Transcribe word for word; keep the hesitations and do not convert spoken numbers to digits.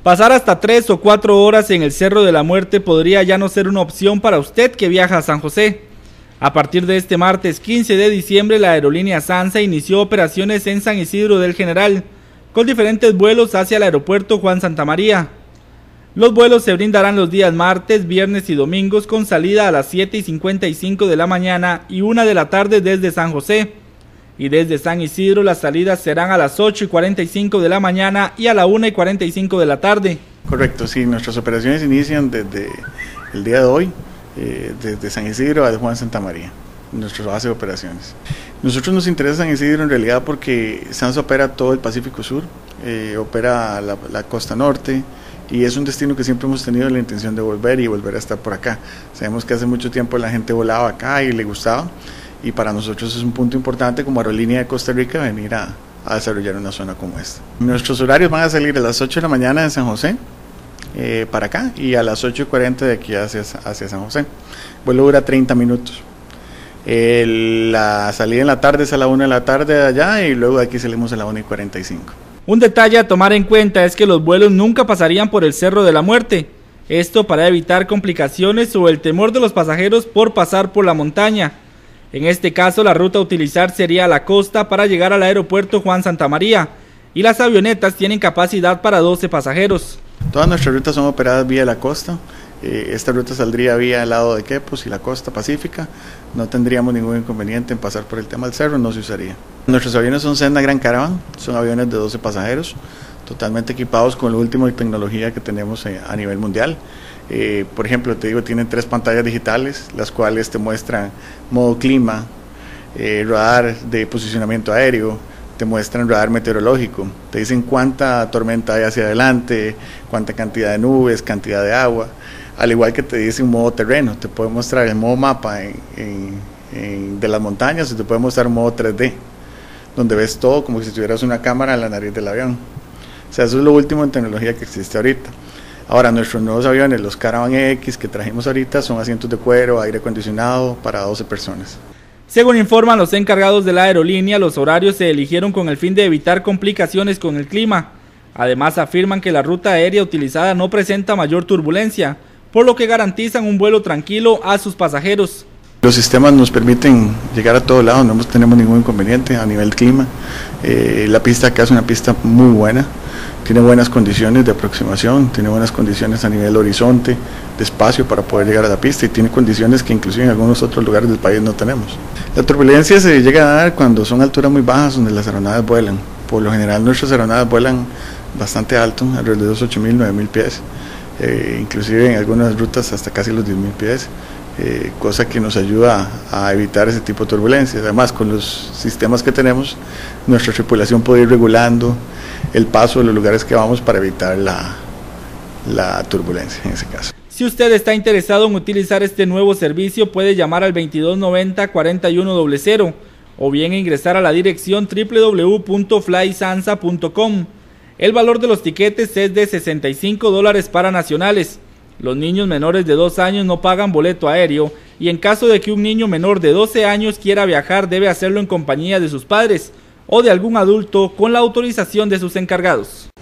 Pasar hasta tres o cuatro horas en el Cerro de la Muerte podría ya no ser una opción para usted que viaja a San José. A partir de este martes quince de diciembre, la aerolínea SANSA inició operaciones en San Isidro del General, con diferentes vuelos hacia el aeropuerto Juan Santamaría. Los vuelos se brindarán los días martes, viernes y domingos con salida a las siete y cincuenta y cinco de la mañana y una de la tarde desde San José. Y desde San Isidro las salidas serán a las ocho y cuarenta y cinco de la mañana y a la una y cuarenta y cinco de la tarde. Correcto, sí, nuestras operaciones inician desde el día de hoy, eh, desde San Isidro a Juan Santamaría, nuestra base de operaciones. Nosotros nos interesa San Isidro en realidad porque SANSA opera todo el Pacífico Sur, eh, opera la, la costa norte, y es un destino que siempre hemos tenido la intención de volver y volver a estar por acá. Sabemos que hace mucho tiempo la gente volaba acá y le gustaba, y para nosotros es un punto importante como aerolínea de Costa Rica venir a, a desarrollar una zona como esta. Nuestros horarios van a salir a las ocho de la mañana de San José eh, para acá y a las ocho y cuarenta de aquí hacia, hacia San José. El vuelo dura treinta minutos. Eh, la salida en la tarde es a la una de la tarde de allá y luego de aquí salimos a la una y cuarenta y cinco. Un detalle a tomar en cuenta es que los vuelos nunca pasarían por el Cerro de la Muerte. Esto para evitar complicaciones o el temor de los pasajeros por pasar por la montaña. En este caso, la ruta a utilizar sería la costa para llegar al aeropuerto Juan Santamaría, y las avionetas tienen capacidad para doce pasajeros. Todas nuestras rutas son operadas vía la costa. Eh, esta ruta saldría vía el lado de Quepos y la costa pacífica. No tendríamos ningún inconveniente en pasar por el tema del cerro, no se usaría. Nuestros aviones son Cessna Grand Caravan, son aviones de doce pasajeros, totalmente equipados con la última tecnología que tenemos eh, a nivel mundial. Eh, por ejemplo, te digo, tienen tres pantallas digitales, las cuales te muestran modo clima, eh, radar de posicionamiento aéreo, te muestran radar meteorológico, te dicen cuánta tormenta hay hacia adelante, cuánta cantidad de nubes, cantidad de agua, al igual que te dice un modo terreno, te puede mostrar el modo mapa en, en, en, de las montañas, y te puede mostrar un modo tres D, donde ves todo como si tuvieras una cámara en la nariz del avión. O sea, eso es lo último en tecnología que existe ahorita. Ahora, nuestros nuevos aviones, los Caravan X que trajimos ahorita, son asientos de cuero, aire acondicionado para doce personas. Según informan los encargados de la aerolínea, los horarios se eligieron con el fin de evitar complicaciones con el clima. Además, afirman que la ruta aérea utilizada no presenta mayor turbulencia, por lo que garantizan un vuelo tranquilo a sus pasajeros. Los sistemas nos permiten llegar a todos lados, no tenemos ningún inconveniente a nivel clima. Eh, la pista acá es una pista muy buena. Tiene buenas condiciones de aproximación, tiene buenas condiciones a nivel horizonte, de espacio para poder llegar a la pista, y tiene condiciones que inclusive en algunos otros lugares del país no tenemos. La turbulencia se llega a dar cuando son alturas muy bajas donde las aeronaves vuelan. Por lo general nuestras aeronaves vuelan bastante alto, alrededor de los ocho mil, nueve mil pies, eh, inclusive en algunas rutas hasta casi los diez mil pies. Eh, cosa que nos ayuda a evitar ese tipo de turbulencias. Además, con los sistemas que tenemos, nuestra tripulación puede ir regulando el paso de los lugares que vamos para evitar la, la turbulencia en ese caso. Si usted está interesado en utilizar este nuevo servicio, puede llamar al veintidós noventa, cuarenta y uno cero cero o bien ingresar a la dirección doble u doble u doble u punto fly sansa punto com. El valor de los tiquetes es de sesenta y cinco dólares para nacionales. Los niños menores de dos años no pagan boleto aéreo, y en caso de que un niño menor de doce años quiera viajar, debe hacerlo en compañía de sus padres o de algún adulto con la autorización de sus encargados.